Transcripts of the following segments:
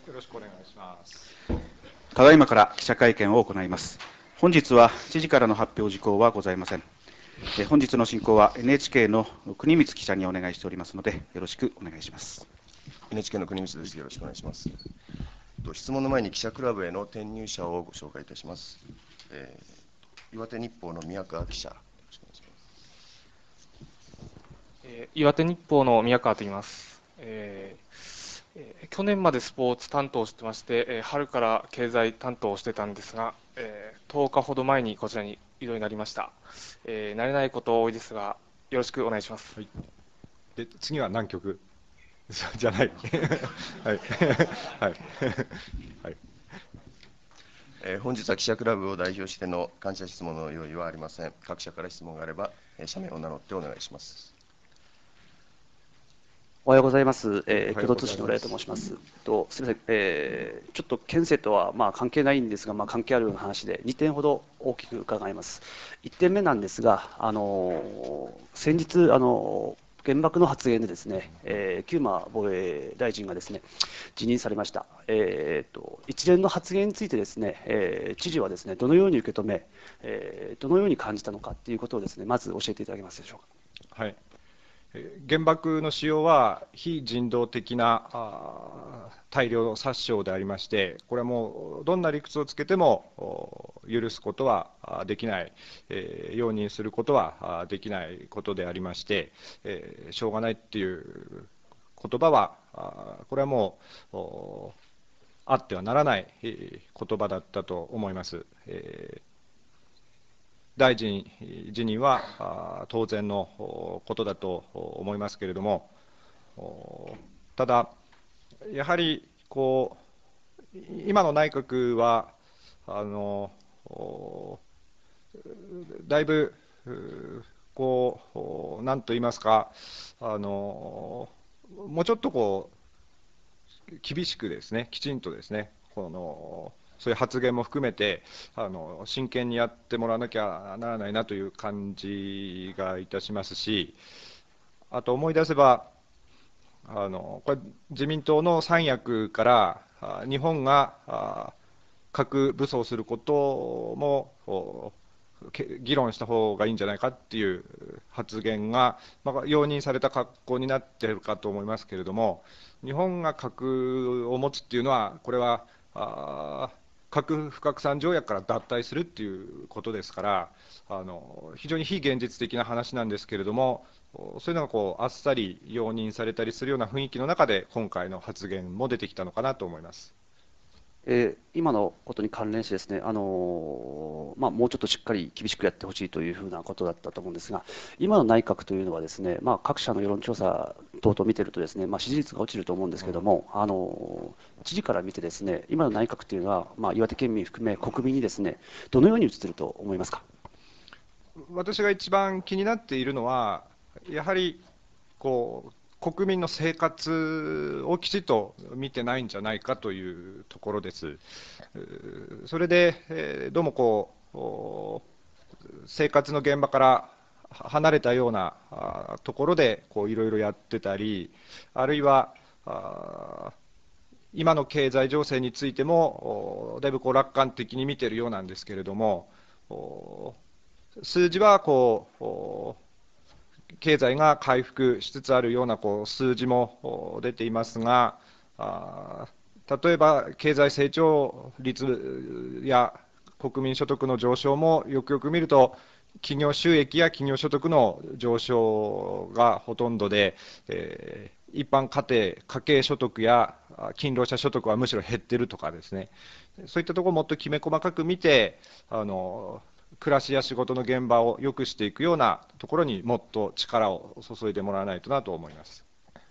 よろしくお願いします。 ただいまから記者会見を行います。本日は知事からの発表事項はございません。本日の進行は NHK の国光記者にお願いしておりますので、よろしくお願いします。 NHK の国光です。よろしくお願いします。質問の前に記者クラブへの転入者をご紹介いたします。岩手日報の宮川記者、よろしくお願いします。 岩手日報の宮川と言います。去年までスポーツ担当をしてまして、春から経済担当をしてたんですが、10日ほど前にこちらに異動になりました。慣れないこと多いですが、よろしくお願いします。 はい、で次は南極じゃない。はいはいはい。 本日は記者クラブを代表しての感謝質問の用意はありません。各社から質問があれば、社名を名乗ってお願いします。 おはようございます。共同通信の浦井と申します。すみません、ちょっと県政とは関係ないんですが、関係あるような話で2点ほど大きく伺います。1点目なんですが、先日原爆の発言でですね、久間防衛大臣がですね辞任されました。一連の発言についてですね、知事はですねどのように受け止め、どのように感じたのかということをですねまず教えていただけますでしょうか。 はい。原爆の使用は非人道的な大量殺傷でありまして、これはもうどんな理屈をつけても許すことはできない、容認することはできないことでありまして、しょうがないっていう言葉は、これはもうあってはならない言葉だったと思います。大臣辞任は当然のことだと思いますけれども、ただ、やはり今の内閣はだいぶなんと言いますか、もうちょっと厳しくですね、きちんとですね、そういう発言も含めて真剣にやってもらわなきゃならないなという感じがいたしますし、あと思い出せばこれ自民党の三役から日本が核武装することも議論した方がいいんじゃないかっていう発言が、容認された格好になっているかと思いますけれども、日本が核を持つっていうのは、これは核不拡散条約から脱退するっていうことですから、非常に非現実的な話なんですけれども、そういうのがあっさり容認されたりするような雰囲気の中で、今回の発言も出てきたのかなと思います。 今のことに関連してですね、もうちょっとしっかり厳しくやってほしいというふうなことだったと思うんですが、今の内閣というのはですね、各社の世論調査等々見てるとですね、支持率が落ちると思うんですけれども、知事から見てですね、今の内閣というのは、岩手県民含め国民にですね、どのように映っていると思いますか。 私が一番気になっているのは、やはり国民の生活をきちっと見てないんじゃないかというところです。それで、どうも生活の現場から離れたようなところでいろいろやってたり、あるいは今の経済情勢についてもだいぶ楽観的に見ているようなんですけれども、数字は経済が回復しつつあるような数字も出ていますが、例えば経済成長率や国民所得の上昇もよくよく見ると、企業収益や企業所得の上昇がほとんどで、一般家庭、家計所得や勤労者所得はむしろ減ってるとかですね、そういったところをもっときめ細かく見て、暮らしや仕事の現場を良くしていくようなところにもっと力を注いでもらわないとなと思います。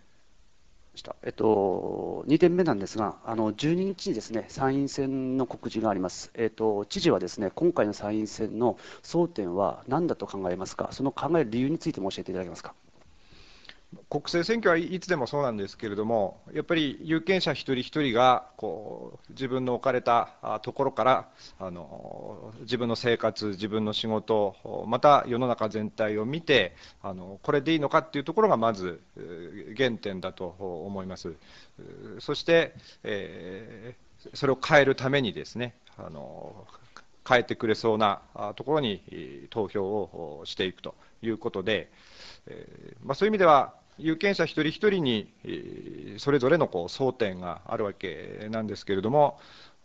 2点目なんですが、12日にですね、参院選の告示があります。知事はですね、今回の参院選の争点は何だと考えますか、その考える理由についても教えていただけますか。 国政選挙はいつでもそうなんですけれども、やっぱり有権者一人一人が自分の置かれたところから自分の生活、自分の仕事、また世の中全体を見て、これでいいのかっていうところがまず原点だと思います。そして、それを変えるためにですね、変えてくれそうなところに投票をしていくということで、そういう意味では、有権者一人一人にそれぞれの争点があるわけなんですけれども、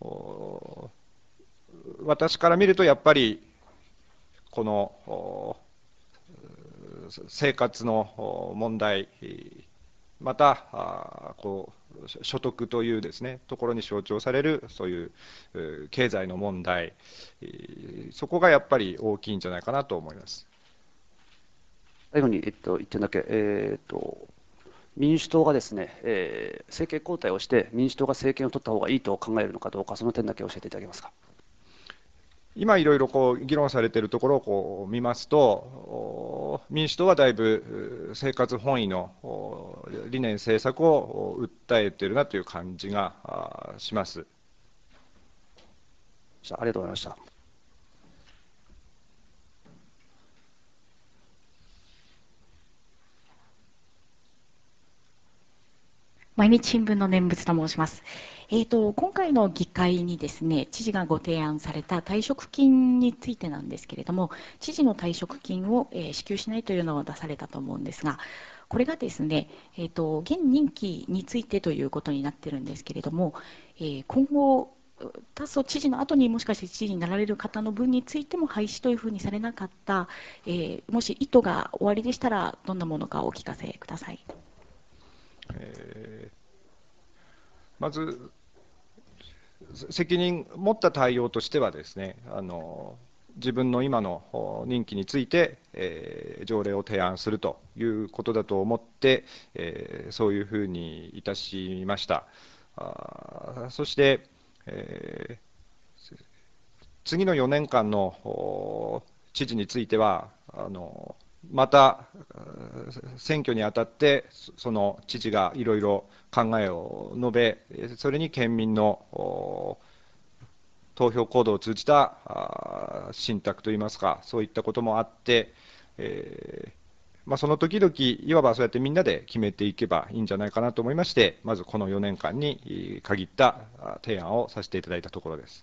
私から見ると、やっぱりこの生活の問題、また所得というですね、ところに象徴される、そういう経済の問題、そこがやっぱり大きいんじゃないかなと思います。 最後に、1点だけ、民主党がですね、政権交代をして、民主党が政権を取った方がいいと考えるのかどうか、その点だけ教えていただけますか。 今いろいろ議論されているところを見ますと、民主党はだいぶ生活本位の理念、政策を訴えているなという感じがします。 ありがとうございました。 毎日新聞の念仏と申します。今回の議会にですね、知事がご提案された退職金についてなんですけれども、知事の退職金を支給しないというのを出されたと思うんですが、これがですね、現任期についてということになっているんですけれども、今後、達増知事の後にもしかして知事になられる方の分についても廃止というふうにされなかった、もし意図がおありでしたら、どんなものかお聞かせください。 まず、責任持った対応としてはですね、自分の今の任期について、条例を提案するということだと思って、そういうふうにいたしました。そして、次の4年間の知事については、また選挙にあたって、その知事がいろいろ考えを述べ、それに県民の投票行動を通じた信託といいますか、そういったこともあって、その時々、いわばそうやってみんなで決めていけばいいんじゃないかなと思いまして、まずこの4年間に限った提案をさせていただいたところです。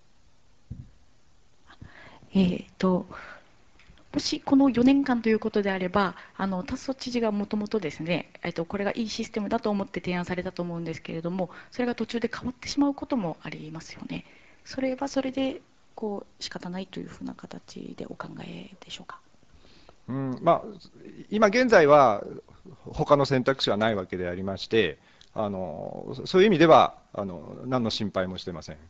もしこの4年間ということであれば、達増知事がもともとですね、これがいいシステムだと思って提案されたと思うんですけれども、それが途中で変わってしまうこともありますよね。それはそれで仕方ないというふうな形でお考えでしょうか。 今現在は他の選択肢はないわけでありまして、そういう意味では何の心配もしてません。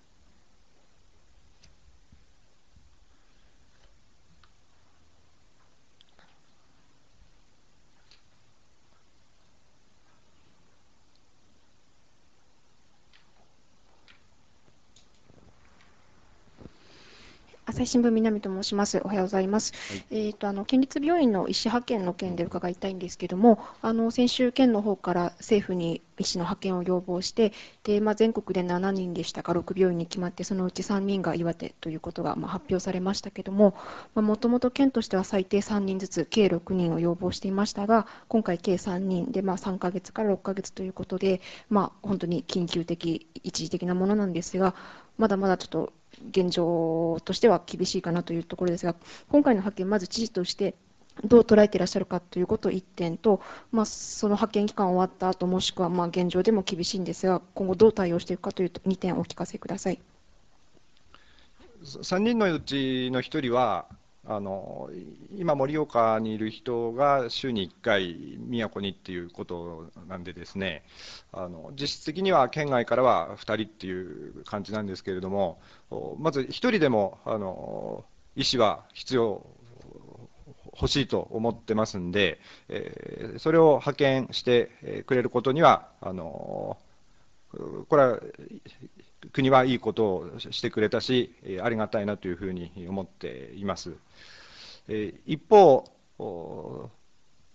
朝日新聞南と申します。おはようございます。県立病院の医師派遣の件で伺いたいんですけれども、先週、県の方から政府に医師の派遣を要望して、全国で7人でしたか、6病院に決まって、そのうち3人が岩手ということが発表されましたけれども、もともと県としては最低3人ずつ、計6人を要望していましたが、今回、計3人で、3ヶ月から6ヶ月ということで、本当に緊急的、一時的なものなんですが、まだまだちょっと現状としては厳しいかなというところですが、今回の派遣、まず知事としてどう捉えていらっしゃるかということ1点と、その派遣期間終わった後、もしくは現状でも厳しいんですが、今後どう対応していくかという2点お聞かせください。 3人のうちの1人は、今、盛岡にいる人が週に1回、宮古にっていうことなんでですね、実質的には県外からは2人っていう感じなんですけれども、まず1人でも医師は欲しいと思ってますんで、それを派遣してくれることには、これは国はいいことをしてくれたし、ありがたいなというふうに思っています。一方、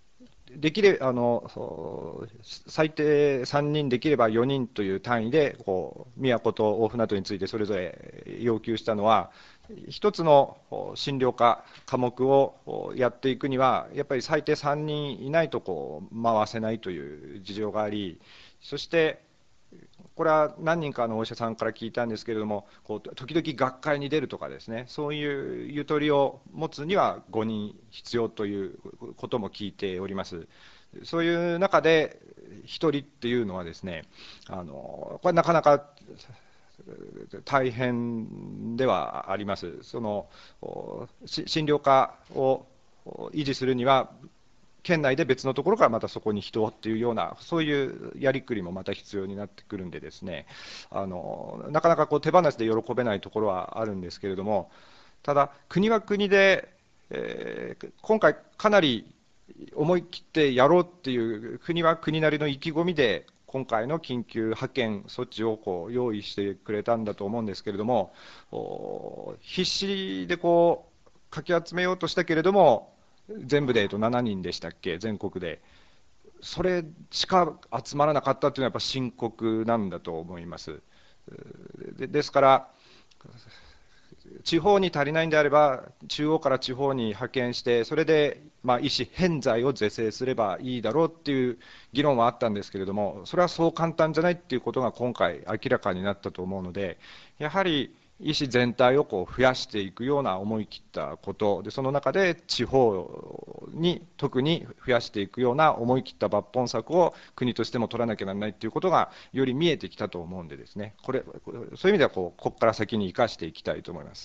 できれ最低3人できれば4人という単位で宮古と大船渡についてそれぞれ要求したのは、一つの診療科目をやっていくにはやっぱり最低3人いないと回せないという事情があり、そしてこれは何人かのお医者さんから聞いたんですけれども、時々学会に出るとかですね、そういうゆとりを持つには5人必要ということも聞いております。そういう中で1人っていうのはですね、これなかなか大変ではあります。診療科を維持するには県内で別のところからまたそこに人をっていうような、そういうやりくりもまた必要になってくるんでですね、なかなか手放しで喜べないところはあるんですけれども、ただ国は国で、今回かなり思い切ってやろうっていう国は国なりの意気込みで今回の緊急派遣措置を用意してくれたんだと思うんですけれども、必死でかき集めようとしたけれども、全部で7人でしたっけ、全国で。それしか集まらなかったというのはやっぱ深刻なんだと思います。ですから、地方に足りないんであれば、中央から地方に派遣して、それで医師偏在を是正すればいいだろうっていう議論はあったんですけれども、それはそう簡単じゃないっていうことが今回明らかになったと思うので、やはり医師全体を増やしていくような思い切ったことで、その中で地方に特に増やしていくような思い切った抜本策を国としても取らなきゃならないということがより見えてきたと思うんでですね、そういう意味ではここから先に生かしていきたいと思います。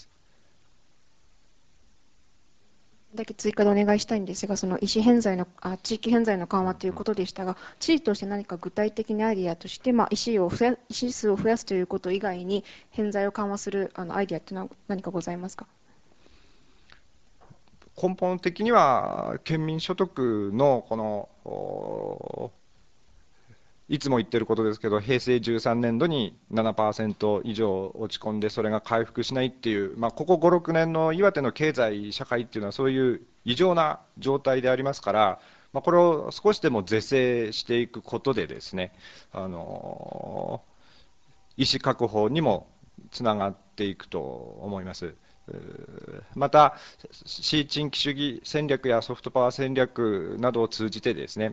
だけ追加でお願いしたいんですが、その地域偏在の緩和ということでしたが、知事として何か具体的なアイデアとして、医師数を増やすということ以外に、偏在を緩和するアイデアというのは何かございますか。 根本的には、県民所得のいつも言ってることですけど、平成13年度に 7% 以上落ち込んで、それが回復しないっていう、ここ5、6年の岩手の経済、社会っていうのは、そういう異常な状態でありますから、これを少しでも是正していくことでですね、医師確保にもつながっていくと思います。また、市地域主義戦略やソフトパワー戦略などを通じてですね、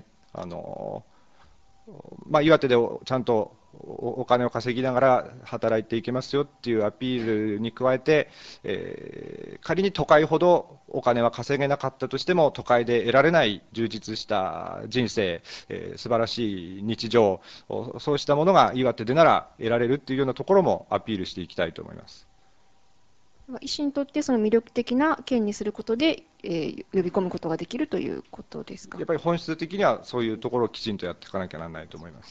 岩手でちゃんとお金を稼ぎながら働いていけますよっていうアピールに加えて、仮に都会ほどお金は稼げなかったとしても、都会で得られない充実した人生、素晴らしい日常、そうしたものが岩手でなら得られるっていうようなところもアピールしていきたいと思います。 医師にとってその魅力的な県にすることで、呼び込むことができるということですか。 やっぱり本質的にはそういうところをきちんとやっていかなきゃならないと思います。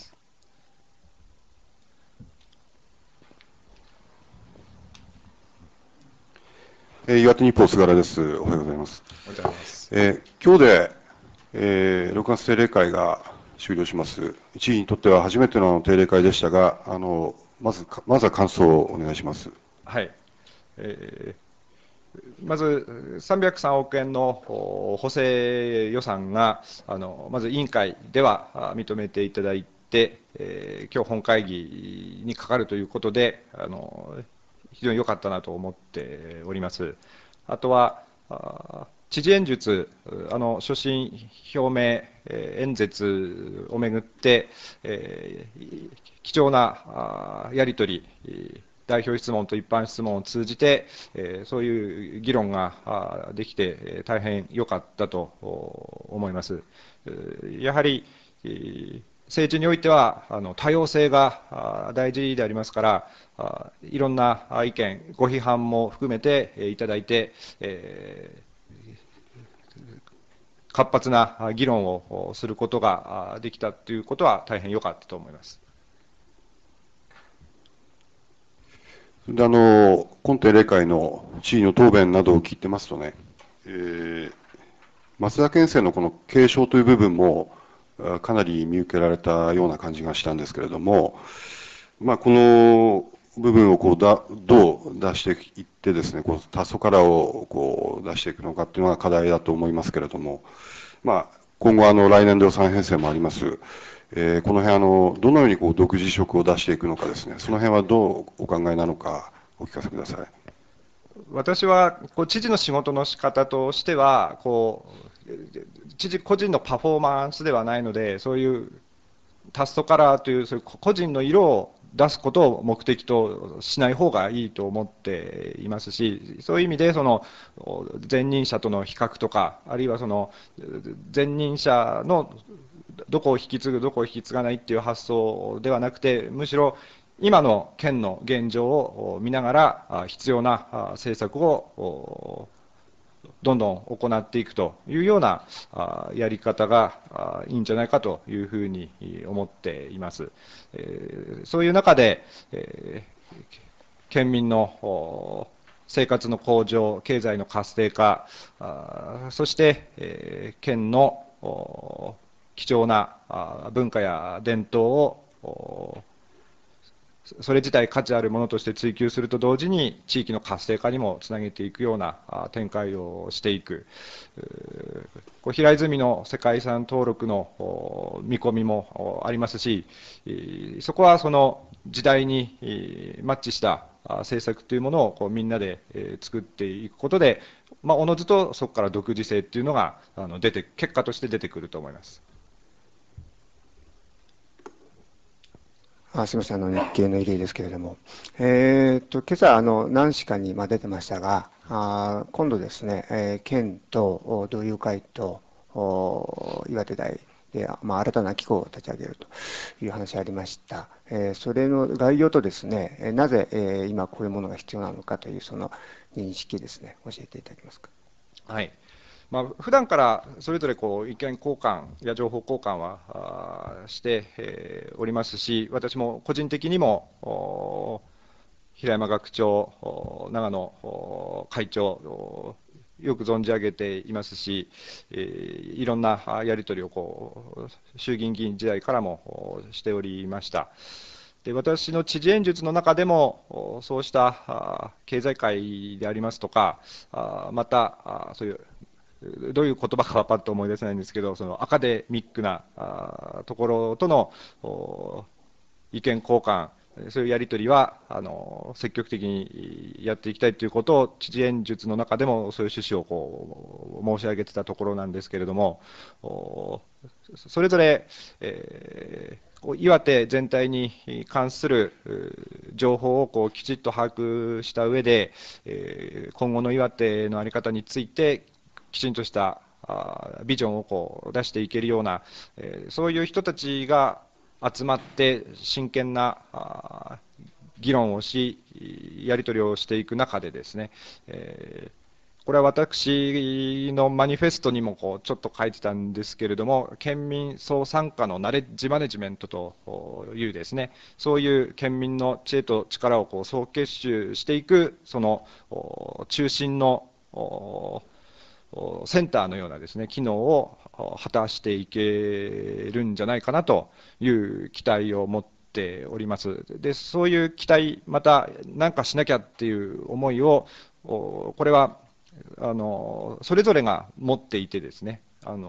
岩手日報菅原です。おはようございます。 おはようございます。 今日で、6月定例会が終了します。知事にとっては初めての定例会でしたが、まずは感想をお願いします。 はい。まず303億円の補正予算がまず委員会では認めていただいて、今日本会議にかかるということで、非常に良かったなと思っております。あとは知事演説、所信表明演説をめぐって、貴重なやり取り、代表質問と一般質問を通じて、そういう議論ができて大変良かったと思います。やはり政治においては多様性が大事でありますから、いろんな意見、ご批判も含めていただいて、活発な議論をすることができたということは大変良かったと思います。 今定例会の知事の答弁などを聞いてますとね、増田県政のこの継承という部分もかなり見受けられたような感じがしたんですけれども、この部分をどう出していってですね、多層カラーを出していくのかっていうのが課題だと思いますけれども、 今後来年度予算編成もあります。この辺どのように独自色を出していくのかですね、その辺はどうお考えなのか、お聞かせください。 私は知事の仕事の仕方としては知事個人のパフォーマンスではないので、そういうタストカラーというそういう個人の色を出すことを目的としない方がいいと思っていますし、そういう意味で前任者との比較とか、あるいは前任者のどこを引き継ぐ、どこを引き継がないっていう発想ではなくて、むしろ今の県の現状を見ながら必要な政策をどんどん行っていくというようなやり方がいいんじゃないかというふうに思っています。そういう中で、県民の生活の向上、経済の活性化、そして、県の貴重な文化や伝統をそれ自体価値あるものとして追求すると同時に地域の活性化にもつなげていくような展開をしていく、平泉の世界遺産登録の見込みもありますし、そこはその時代にマッチした政策というものをみんなで作っていくことで、おのずとそこから独自性というのが結果として出てくると思います。 すみません、日経の入江ですけれども、今朝何市かに出てましたが、今度ですね、県と同友会と岩手大で、新たな機構を立ち上げるという話ありました。それの概要とですね、なぜ今こういうものが必要なのかというその認識ですね、教えていただけますか。 はい。普段からそれぞれ意見交換や情報交換はしておりますし、私も個人的にも平山学長、長野会長、よく存じ上げていますし、いろんなやり取りを衆議院議員時代からもしておりました。で、私の知事演説の中でも、そうした経済界でありますとか、またそういうどういう言葉かはパッと思い出せないんですけど、そのアカデミックなところとの意見交換、そういうやり取りは積極的にやっていきたいということを、知事演説の中でもそういう趣旨を申し上げてたところなんですけれども、それぞれ、岩手全体に関する情報をきちっと把握した上で、今後の岩手の在り方について、きちんとしたビジョンを出していけるような、そういう人たちが集まって真剣な議論をし、やり取りをしていく中でですね、これは私のマニフェストにもちょっと書いてたんですけれども、県民総参加のナレッジマネジメントというですね、そういう県民の知恵と力を総結集していく、その中心のセンターのようなですね、機能を果たしていけるんじゃないかなという期待を持っております。で、そういう期待、また何かしなきゃっていう思いを、これはそれぞれが持っていてですね、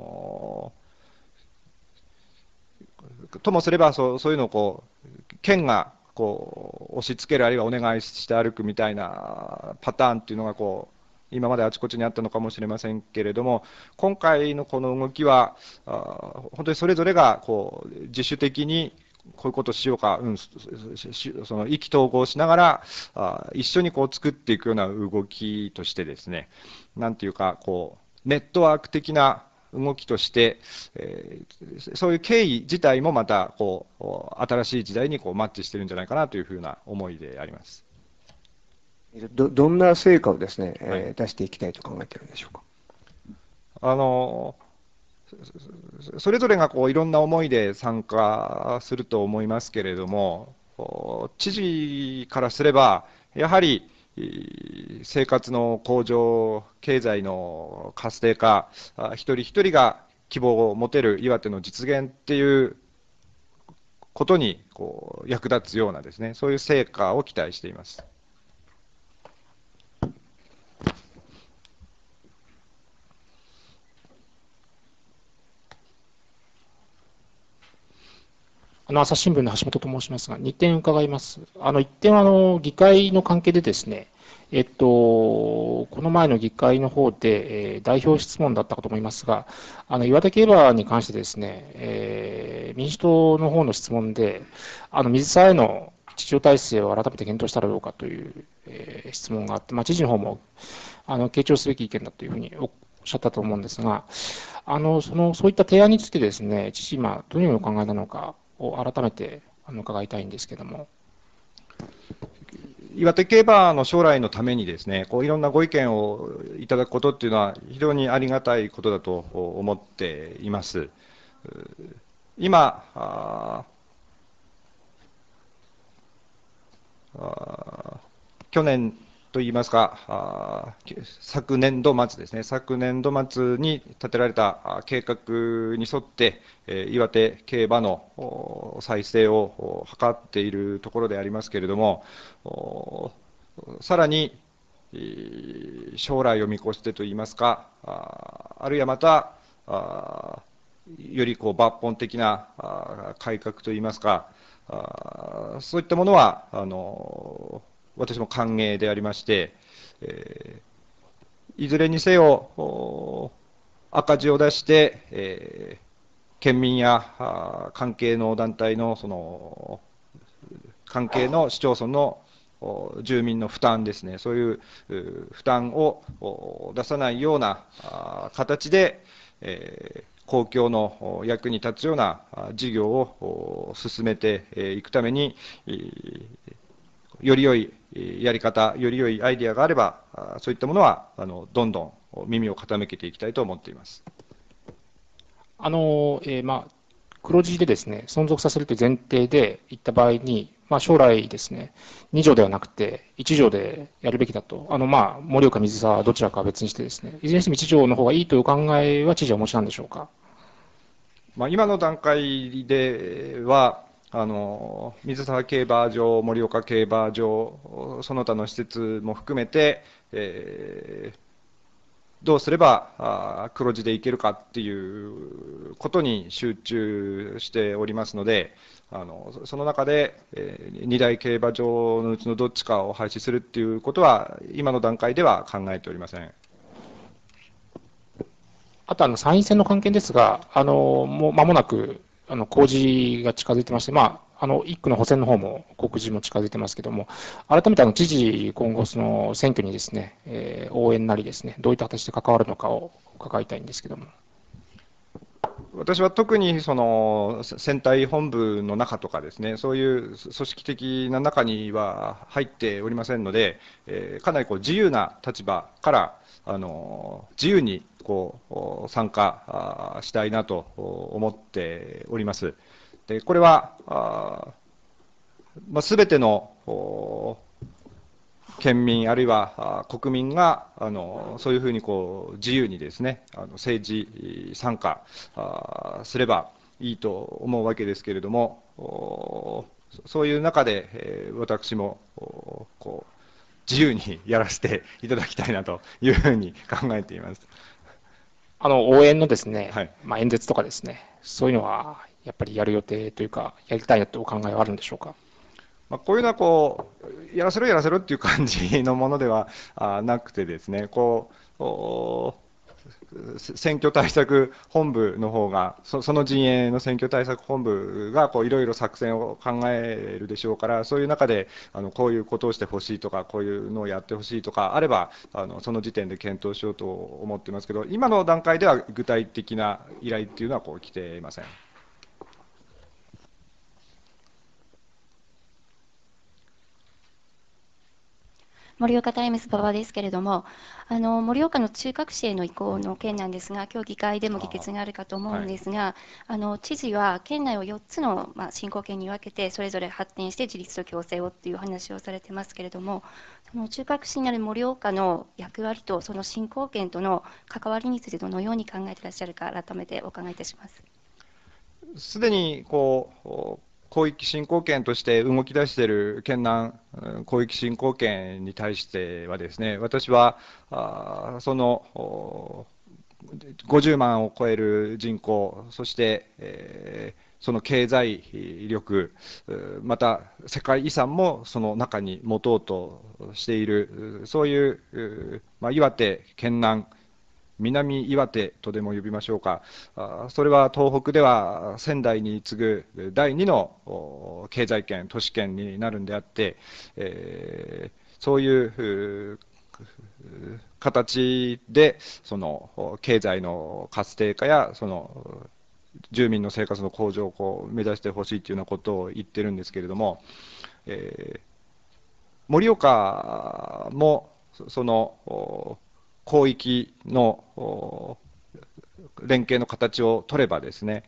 ともすればそういうのを県が押し付ける、あるいはお願いして歩くみたいなパターンっていうのが今まであちこちにあったのかもしれませんけれども、今回のこの動きは、本当にそれぞれが自主的にこういうことをしようか、その意気投合しながら、一緒に作っていくような動きとしてですね、なんていうか、ネットワーク的な動きとして、そういう経緯自体もまた新しい時代にマッチしてるんじゃないかなというふうな思いであります。 どんな成果をですね、出していきたいと考えているんでしょうか。 それぞれがいろんな思いで参加すると思いますけれども、知事からすれば、やはり生活の向上、経済の活性化、一人一人が希望を持てる岩手の実現っていうことに役立つようなですね、そういう成果を期待しています。 朝日新聞の橋本と申しますが、2点伺います。1点は議会の関係でですね、この前の議会の方で、代表質問だったかと思いますが、岩手競馬に関してですね、民主党の方の質問で、水沢への基調体制を改めて検討したらどうかという、質問があって、知事の方も傾聴すべき意見だというふうにおっしゃったと思うんですが、そういった提案についてですね、知事、今、どのようにお考えなのかを改めて伺いたいんですけれども。 岩手競馬の将来のためにですね、いろんなご意見をいただくことっていうのは非常にありがたいことだと思っています。今、去年といいますか、昨年度末ですね、昨年度末に立てられた計画に沿って、岩手競馬の再生を図っているところでありますけれども、さらに将来を見越してといいますか、あるいはまた、より抜本的な改革といいますか、そういったものは私も歓迎でありまして、いずれにせよ赤字を出して、県民や関係の団体の関係の市町村の住民の負担ですね、そういう負担を出さないような形で、公共の役に立つような事業を進めていくために、より良いやり方、より良いアイデアがあれば、そういったものはどんどん耳を傾けていきたいと思っています。 黒字でですね、存続させるという前提でいった場合に、将来ですね、2条ではなくて1条でやるべきだと、盛岡、水沢、どちらかは別にしてですね、いずれにしても1条の方がいいというお考えは知事はお持ちなんでしょうか。 今の段階では、水沢競馬場、盛岡競馬場、その他の施設も含めて、どうすれば黒字でいけるかっていうことに集中しておりますので、その中で2大競馬場のうちのどっちかを廃止するっていうことは、今の段階では考えておりません。 あと参院選の関係ですが、もう間もなく公示が近づいてまして、1区の補選の方も告示も近づいてますけれども、改めて知事、今後、その選挙にですね、応援なりですね、どういった形で関わるのかを伺いたいんですけれども。 私は特にその選対本部の中とかですね、そういう組織的な中には入っておりませんので、かなり自由な立場から自由に参加したいなと思っております。でこれはすべての県民あるいは国民がそういうふうに自由にですね政治参加すればいいと思うわけですけれども、そういう中で私も自由にやらせていただきたいなというふうに考えています。 応援のですね、演説とかですね、そういうのはやっぱりやる予定というか、やりたいなとお考えはあるんでしょうか。 こういうのはやらせろやらせろっていう感じのものではなくてですね、選挙対策本部の方が、その陣営の選挙対策本部がいろいろ作戦を考えるでしょうから、そういう中でこういうことをしてほしいとか、こういうのをやってほしいとかあれば、その時点で検討しようと思ってますけど、今の段階では具体的な依頼っていうのは来ていません。 盛岡タイムズ馬場ですけれども、盛岡の中核市への移行の件なんですが、今日議会でも議決があるかと思うんですが、知事は県内を4つの振興県に分けて、それぞれ発展して自立と共生をという話をされてますけれども、その中核市になる盛岡の役割と、その振興県との関わりについて、どのように考えていらっしゃるか、改めてお伺いいたします。 すでに広域振興圏として動き出している県南広域振興圏に対してはですね、私はその 50万を超える人口、そして、その経済力、また世界遺産もその中に持とうとしている、そういう、岩手、県南、南岩手とでも呼びましょうか、それは東北では仙台に次ぐ第2の経済圏、都市圏になるんであって、そういう形でその経済の活性化やその住民の生活の向上を目指してほしいというようなことを言ってるんですけれども、盛岡もその広域の連携の形を取ればですね、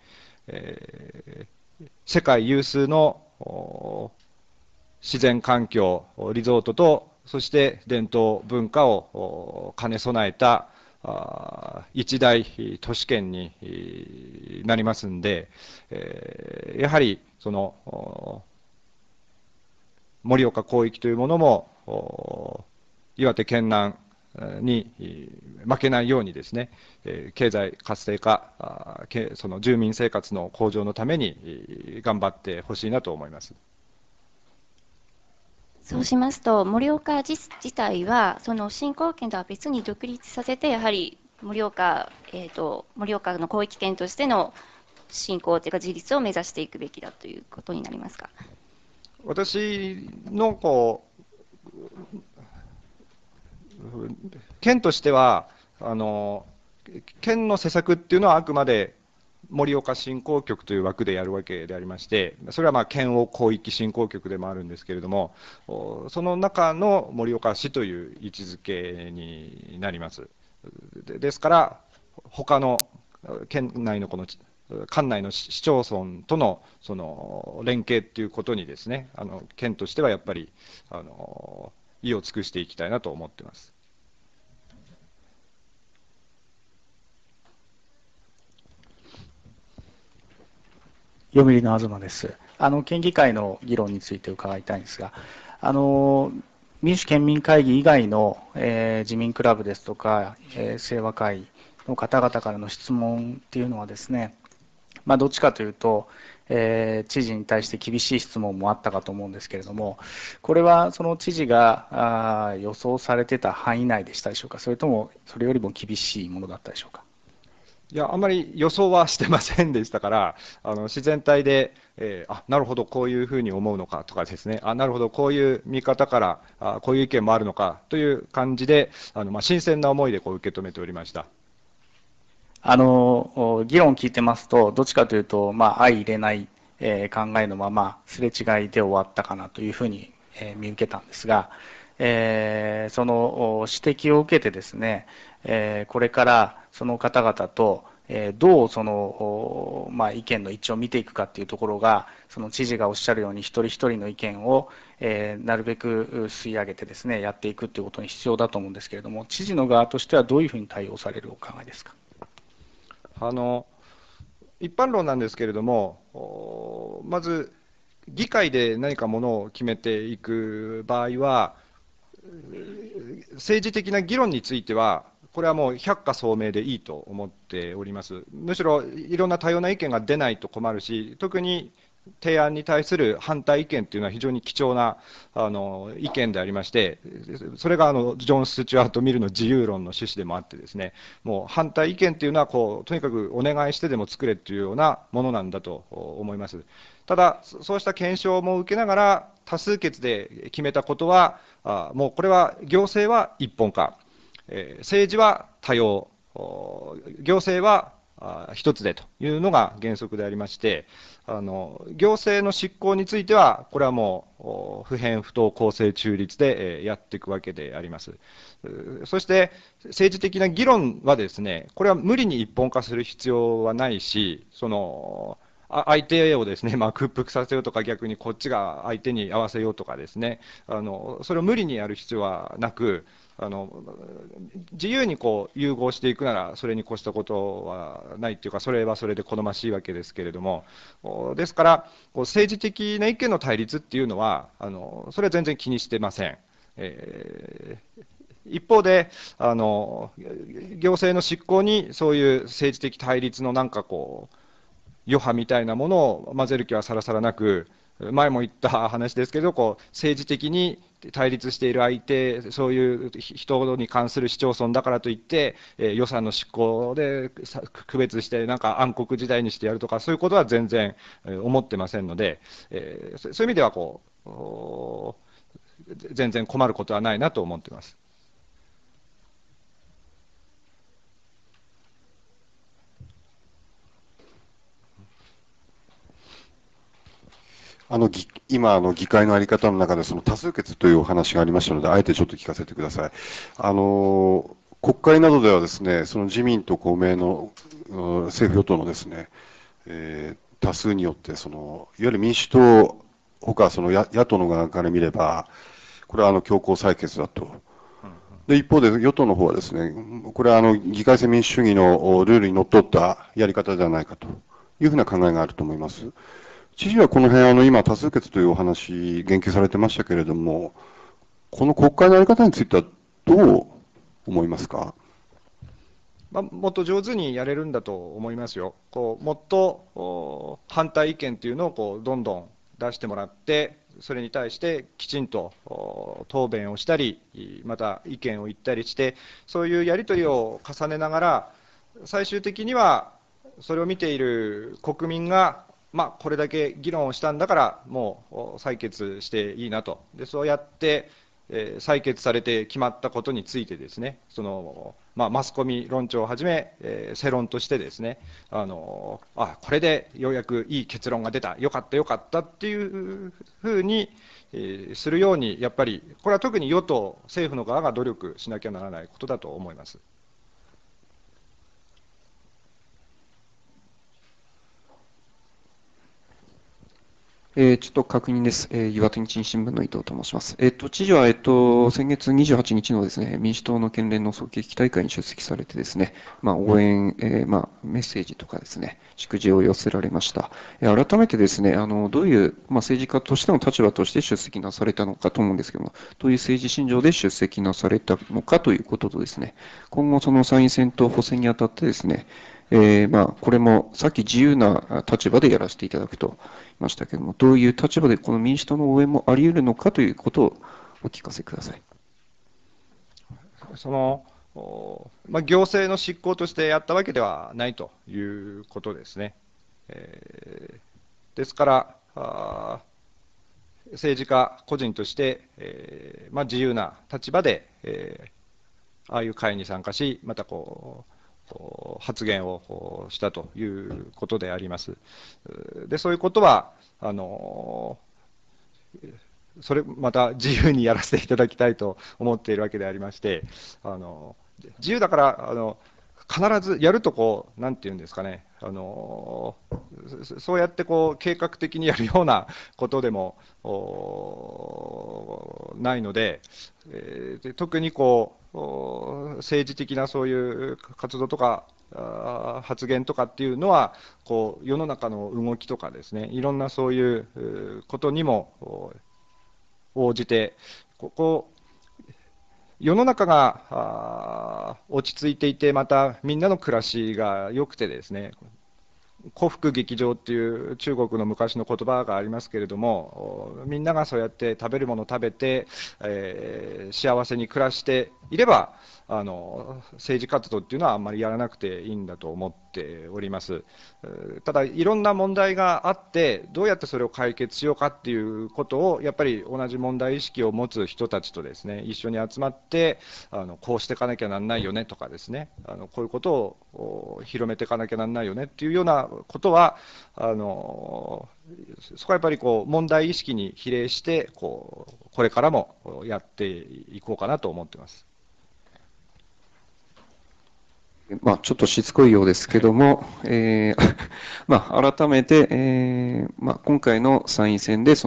世界有数の自然環境、リゾートと、そして伝統文化を兼ね備えた一大都市圏になりますんで、やはりその盛岡広域というものも岩手県南に負けないようにですね、経済活性化、その住民生活の向上のために頑張ってほしいなと思います。 そうしますと、盛岡自体は、その振興権とは別に独立させて、やはり盛岡の広域圏としての振興というか、自立を目指していくべきだということになりますか。 私の県としては、県の施策っていうのはあくまで盛岡振興局という枠でやるわけでありまして、それは県央広域振興局でもあるんですけれども、その中の盛岡市という位置づけになります。ですから、他の県内の管内の市町村とのその連携っていうことにですね、県としてはやっぱり意を尽くしていきたいなと思っています。 読売の東です。県議会の議論について伺いたいんですが、民主県民会議以外の、自民クラブですとか、清和会の方々からの質問っていうのはですね、どっちかというと、知事に対して厳しい質問もあったかと思うんですけれども、これはその知事が予想されてた範囲内でしたでしょうか、それともそれよりも厳しいものだったでしょうか。 いや、あんまり予想はしてませんでしたから、自然体で、なるほど、こういうふうに思うのかとかですね、なるほど、こういう見方からこういう意見もあるのかという感じで、新鮮な思いで受け止めておりました。 議論を聞いてますと、どっちかというと、相入れない、考えのまま、すれ違いで終わったかなというふうに、見受けたんですが、その指摘を受けてですね、これからその方々と、どうその、意見の一致を見ていくかっていうところが、その知事がおっしゃるように、一人一人の意見を、なるべく吸い上げてですね、やっていくっていうことに必要だと思うんですけれども、知事の側としてはどういうふうに対応されるお考えですか。 一般論なんですけれども、まず議会で何かものを決めていく場合は、政治的な議論については、これはもう百花聡明でいいと思っております。むしろいろんな多様な意見が出ないと困るし、特に提案に対する反対意見というのは非常に貴重な意見でありまして、それがジョン・スチュアート・ミルの自由論の趣旨でもあってですね、もう反対意見というのはとにかくお願いしてでも作れというようなものなんだと思います。ただ、そうした検証も受けながら、多数決で決めたことは、もうこれは行政は一本化、政治は多様、行政は一つでというのが原則でありまして、行政の執行については、これはもう不偏不党公正中立でやっていくわけであります。そして政治的な議論はですね、これは無理に一本化する必要はないし、相手をですね、屈服させようとか、逆にこっちが相手に合わせようとかですね、それを無理にやる必要はなく、自由に融合していくなら、それに越したことはないというか、それはそれで好ましいわけですけれども、ですから、政治的な意見の対立っていうのは、それは全然気にしてません。 一方で行政の執行にそういう政治的対立のなんかこう余波みたいなものを混ぜる気はさらさらなく、前も言った話ですけど、こう政治的に対立している相手、そういう人に関する市町村だからといって、予算の執行で区別して、なんか暗黒時代にしてやるとか、そういうことは全然思ってませんので、そういう意味ではこう全然困ることはないなと思っています。 今、議会の在り方の中で、その多数決というお話がありましたので、あえてちょっと聞かせてください。国会などではですね、その自民と公明の政府与党のですね、多数によって、いわゆる民主党、ほかその野党の側から見れば、これは強行採決だと。で、一方で与党の方はですね、これは議会制民主主義のルールにのっとったやり方ではないかというふうな考えがあると思います。知事はこの辺今、多数決というお話、言及されてましたけれども、この国会の在り方についてはどう思いますか。 もっと上手にやれるんだと思いますよ。もっと反対意見というのをどんどん出してもらって、それに対してきちんと答弁をしたり、また意見を言ったりして、そういうやり取りを重ねながら、最終的にはそれを見ている国民が、これだけ議論をしたんだから、もう採決していいなと、そうやって、採決されて決まったことについてですね、マスコミ論調をはじめ、世論としてですね、これでようやくいい結論が出た、よかったよかったっていうふうに、するように、やっぱり、これは特に与党、政府の側が努力しなきゃならないことだと思います。 ちょっと確認です。岩手日新聞の伊藤と申します。知事は、先月28日のですね、民主党の県連の早期大会に出席されてですね、応援、メッセージとかですね、祝辞を寄せられました。改めてですね、どういう、政治家としての立場として出席なされたのかと思うんですけども、どういう政治信条で出席なされたのかということとですね、今後その参院選と補選にあたってですね、これもさっき自由な立場でやらせていただくと言いましたけれども、どういう立場でこの民主党の応援もあり得るのかということをお聞かせください。 行政の執行としてやったわけではないということですね。ですから政治家個人として、自由な立場で、ああいう会に参加し、また発言をしたということであります。で、そういうことはそれまた自由にやらせていただきたいと思っているわけでありまして、自由だから必ずやるとなんていうんですかね、そうやって計画的にやるようなことでもないので、特に政治的なそういう活動とか発言とかっていうのは世の中の動きとかですね、いろんなそういうことにも応じて世の中が落ち着いていて、またみんなの暮らしが良くてですね、幸福劇場っていう中国の昔の言葉がありますけれども、みんながそうやって食べるものを食べて、幸せに暮らしていれば政治活動っていうのはあんまりやらなくていいんだと思っております。ただいろんな問題があって、どうやってそれを解決しようかっていうことをやっぱり同じ問題意識を持つ人たちとですね、一緒に集まってこうしていかなきゃなんないよねとかですね、こういうことを広めていかなきゃなんないよねっていうようなことはそこはやっぱり問題意識に比例してこれからもやっていこうかなと思っています。 ちょっとしつこいようですけども、改めて、今回の参院選で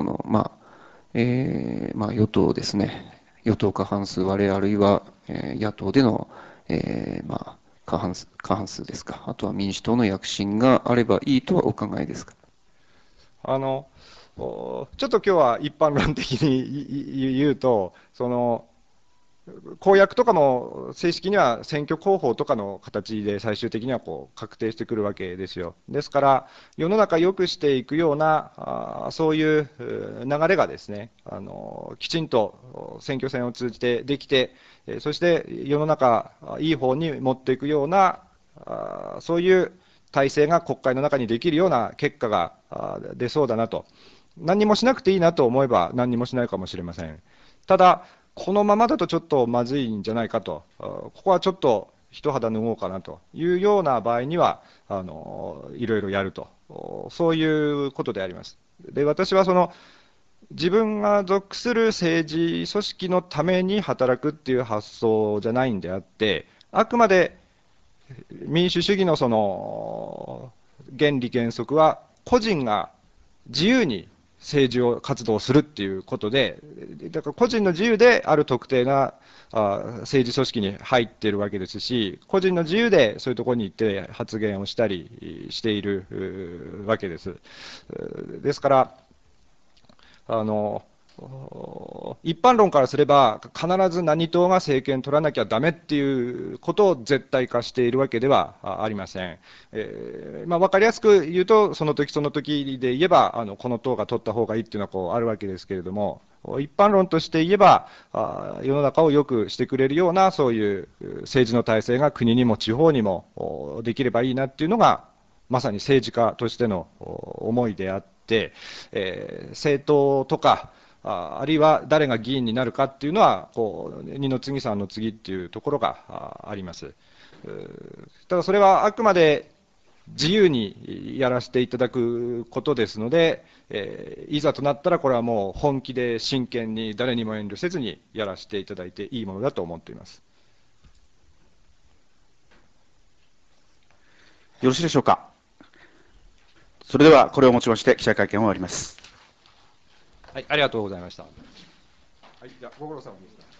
与党ですね、与党過半数割れ、あるいは、野党での、過半数ですか、あとは民主党の躍進があればいいとはお考えですか。 ちょっと今日は一般論的に言うと、 公約とかも正式には選挙広報とかの形で最終的にはこう確定してくるわけですよ。ですから、世の中良くしていくような、そういう流れがですね、きちんと選挙戦を通じてできて、そして世の中、いい方に持っていくような、そういう体制が国会の中にできるような結果が出そうだなと。何にもしなくていいなと思えば何にもしないかもしれません。ただ、このままだとちょっとまずいんじゃないかと、ここはちょっと一肌脱ごうかなというような場合には、いろいろやると、そういうことであります。で、私は自分が属する政治組織のために働くっていう発想じゃないんであって、あくまで民主主義の原理原則は、個人が自由に政治を活動するっていうことで、だから個人の自由である特定な政治組織に入っているわけですし、個人の自由でそういうところに行って発言をしたりしているわけです。ですから、一般論からすれば、必ず何党が政権取らなきゃだめっていうことを絶対化しているわけではありません。分かりやすく言うと、その時その時で言えば、この党が取った方がいいっていうのはこうあるわけですけれども、一般論として言えば、世の中を良くしてくれるような、そういう政治の体制が国にも地方にもできればいいなっていうのが、まさに政治家としての思いであって、政党とか、あるいは誰が議員になるかっていうのは、二の次三の次っていうところがあります。ただそれはあくまで自由にやらせていただくことですので、いざとなったらこれはもう本気で真剣に誰にも遠慮せずにやらせていただいていいものだと思っています。 よろしいでしょうか。それではこれをもちまして記者会見を終わります。 はい、ありがとうございました。はい、じゃあご苦労様でした。